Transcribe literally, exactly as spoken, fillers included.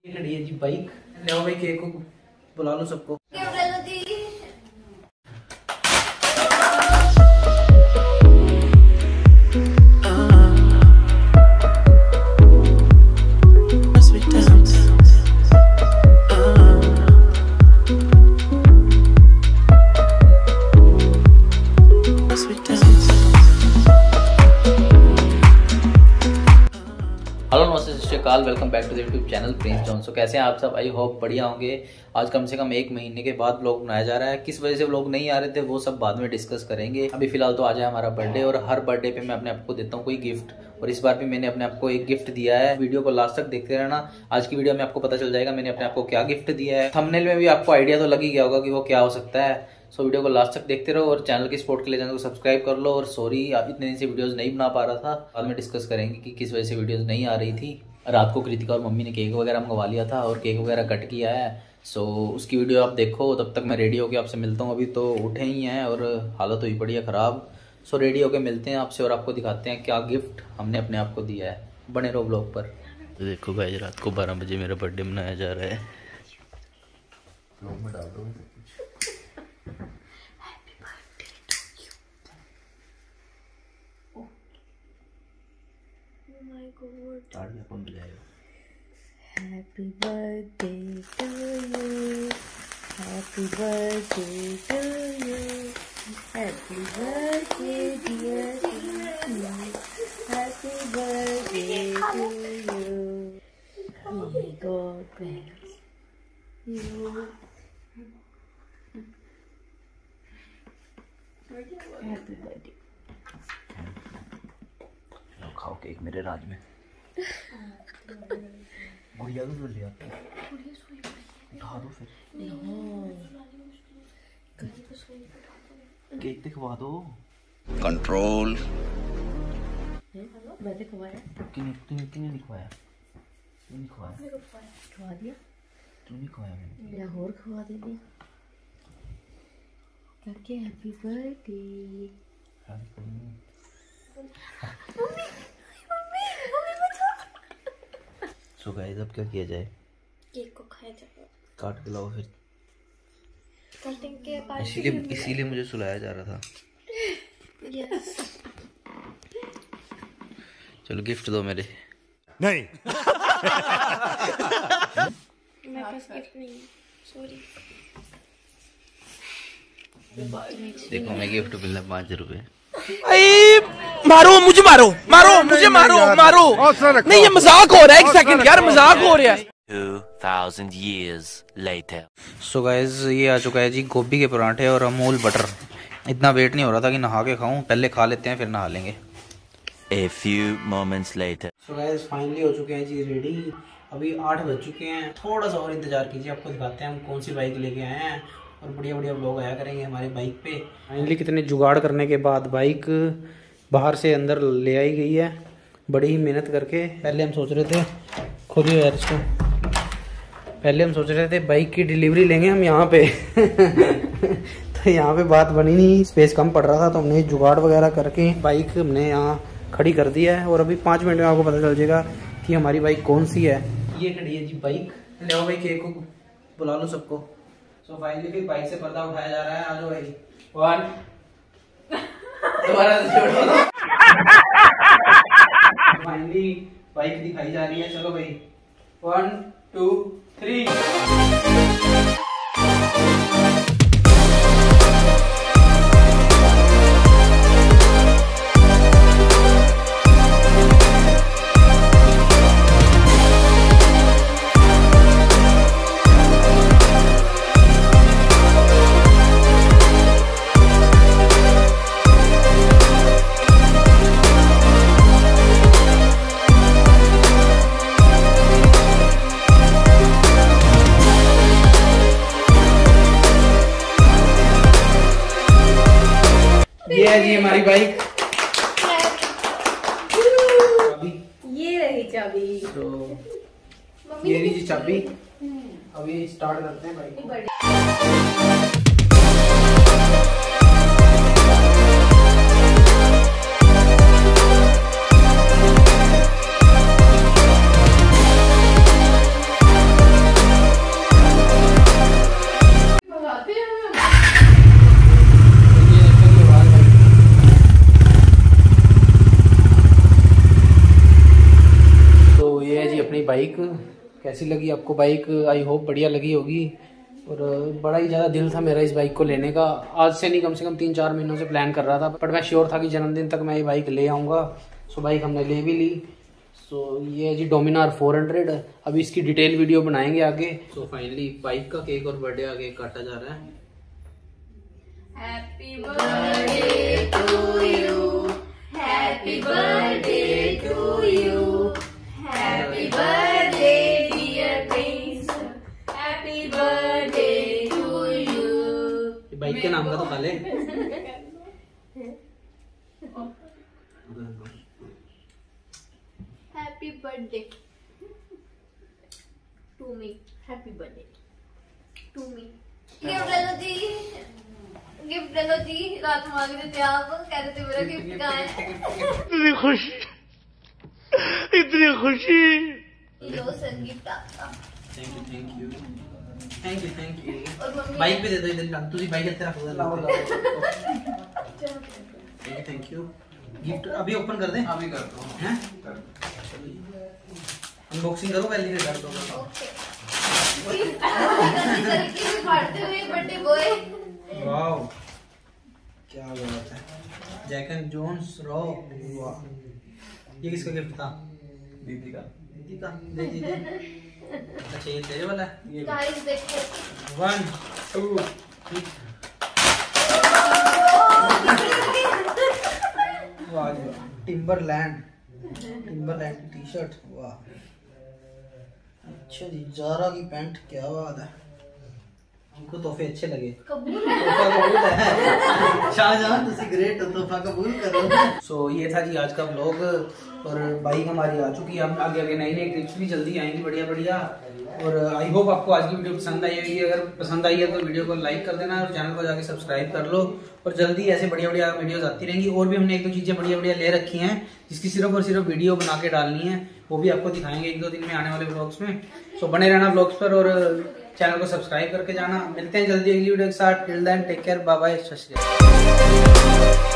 ये खड़ी है जी बाइक। ले भाई केक को बुला लो सबको। हेलो नमस्ते सत श्री अकाल, welcome back to the YouTube channel Prince John. So कैसे हैं आप सब? आई होप बढ़िया होंगे। आज कम से कम एक महीने के बाद व्लॉग बनाया जा रहा है। किस वजह से व्लॉग नहीं आ रहे थे वो सब बाद में डिस्कस करेंगे। अभी फिलहाल तो आज है हमारा बर्थडे और हर बर्थडे पे मैं अपने आप को देता हूँ कोई गिफ्ट, और इस बार भी मैंने अपने आप को एक गिफ्ट दिया है। वीडियो को लास्ट तक देखते रहना। आज की वीडियो में आपको पता चल जाएगा मैंने अपने आप को क्या गिफ्ट दिया है। थंबनेल में भी आपको आइडिया तो लग ही गया होगा कि वो क्या हो सकता है। सो वीडियो को लास्ट तक देखते रहो और चैनल की सपोर्ट के लिए चैनल को सब्सक्राइब कर लो। और सॉरी इतने दिन से वीडियोस नहीं बना पा रहा था, बाद में डिस्कस करेंगे कि किस वजह से वीडियोस नहीं आ रही थी। रात को कृतिका और मम्मी ने केक वगैरह मंगवा लिया था और केक वगैरह कट किया है। सो उसकी वीडियो आप देखो, तब तक मैं रेडी होकर आपसे मिलता हूँ। अभी तो उठे ही हैं और हालत हुई पड़ी है ख़राब। सो रेडी होकर मिलते हैं आपसे और आपको दिखाते हैं क्या गिफ्ट हमने अपने आप को दिया है। बने रहो ब्लॉग पर। तो देखो गाइस, रात को बारह बजे मेरा बर्थडे मनाया जा रहा है। में डाल दो तालियां कौन बजाएगा? Happy birthday to you, happy birthday to you, happy birthday dear you, happy birthday to you, may God bless you, happy birthday। खाओ केक मेरे राज में। गुड़िया तो जल्दी आती है, उठा दो फिर। केक दिखवा दो। कंट्रोल। मैंने खवाया। किने किने किने दिखवाया? किने खवाया? खवा दिया। तूने खवाया मैंने। या और खवा दे दिया। करके हैप्पी बर्थडे। सो गाइस अब क्या किया जाए? केक को खाया जाएगा। काट के लाओ फिर। कटिंग के बाद इसीलिए इसीलिए मुझे सुलाया जा रहा था। यस। चलो गिफ्ट दो मेरे। नहीं। मेरे पास गिफ्ट नहीं, सॉरी। देखो मैं गिफ्ट मिला पाँच रुपए। मारो मुझे, मारो मारो मुझे, मारो मारो। नहीं ये मजाक हो रहा है, एक सेकंड यार, मजाक हो रहा है। two thousand years later। So guys ये आ चुका है जी गोभी के पराठे और अमूल बटर। इतना वेट नहीं हो रहा था कि नहा के खाऊं, पहले खा लेते हैं फिर नहा लेंगे। A few moments later। So guys finally हो चुके हैं जी रेडी। अभी आठ बज चुके हैं। थोड़ा सा और इंतजार कीजिए, आपको दिखाते हैं हम कौन सी बाइक लेके आए हैं और बढ़िया बढ़िया व्लॉग आया करेंगे हमारी बाइक पे। फाइनली कितने जुगाड़ करने के बाद बाइक बाहर से अंदर ले आई गई है, बड़ी ही मेहनत करके। पहले हम सोच रहे थे खुद ही यार इसको पहले हम सोच रहे थे बाइक की डिलीवरी लेंगे हम यहाँ पे तो यहाँ पे बात बनी नहीं, स्पेस कम पड़ रहा था, तो हमने जुगाड़ वगैरह करके बाइक हमने यहाँ खड़ी कर दिया है। और अभी पाँच मिनट में आपको पता चल जाएगा कि हमारी बाइक कौन सी है। ये खड़ी है जी बाइक। ले भाई केक को बुला लो सबको। सो फाइनली फिर बाइक से पर्दा उठाया जा रहा है। आ जाओ भाई। वन दोबारा फाइनली बाइक दिखाई जा रही है। चलो भाई, वन टू थ्री। ये है जी हमारी बाइक। ये रही चाबी। तो ये रही जी चाबी। अभी स्टार्ट करते हैं बाइक को। कैसी लगी आपको बाइक? आई होप बढ़िया लगी होगी। और बड़ा ही ज़्यादा दिल था मेरा इस बाइक को लेने का। आज से नहीं, कम से कम तीन चार महीनों से प्लान कर रहा था, बट मैं श्योर था कि जन्मदिन तक मैं ये बाइक ले आऊँगा। सो बाइक हमने ले भी ली। सो ये है जी डोमिनार फोर हंड्रेड। अभी इसकी डिटेल वीडियो बनाएंगे आगे। सो फाइनली बाइक का केक और बर्थडे आगे काटा जा रहा है। Happy birthday to you, happy birthday to you, happy birthday dear Prince, happy birthday to you. Bike के नाम का तो खा ले। Happy birthday to me, happy birthday to me. Gift ले लो जी, गिफ्ट ले लो जी। रात मांग रहे थे आप, कह रहे थे मेरा गिफ्ट कहाँ है। इतनी खुशी, इतनी खुशी। लो सर गिफ्ट आपका। Thank you thank you thank you thank you. और मम्मी बाइक पे दे दो इधर, तुझे बाइक इधर रख दो। लाओ लाओ। Thank you thank you. Gift अभी ओपन कर दें? अभी कर दो। हैं? अनबॉक्सिंग करो पहले से कर दो। ओके। जल्दी करके भी फाड़ते हुए बर्थडे बॉय। वाओ क्या बात है। Jack and Jones raw. वाह ये किसका गिफ्ट था? दीदी का। दीदी का दे दीजिए। अच्छा ये तेरे वाला है? ये गाइस देखो। One two three. वाह टिम्बरलैंड, टिम्बरलैंड की टी शर्ट। वाह अच्छा जी। जारा की पैंट, क्या बात है। हमको तोहफे अच्छे लगे। कबूल तोहफा कबूल है। शाहजहां तुसी ग्रेट हो, तोहफा कबूल करो। सो so, ये था जी आज का व्लॉग। और बाइक हमारी आ चुकी है। हम आगे आगे नई नई क्लिप्स भी जल्दी आएंगी बढ़िया बढ़िया। और आई होप आपको आज की वीडियो पसंद आई होगी। अगर पसंद आई है तो वीडियो को लाइक कर देना और चैनल को जाके सब्सक्राइब कर लो। और जल्दी ऐसे बढ़िया बढ़िया वीडियोस आती रहेंगी। और भी हमने एक दो चीजें बढ़िया बढ़िया ले रखी हैं जिसकी सिर्फ और सिर्फ वीडियो बना के डालनी है, वो भी आपको दिखाएंगे एक दो दिन में आने वाले व्लॉग्स में। सो बने रहना व्लॉग्स पर और चैनल को सब्सक्राइब करके जाना। मिलते हैं जल्दी अगली वीडियो के साथ। Till then take care, bye bye, सत श्री अकाल।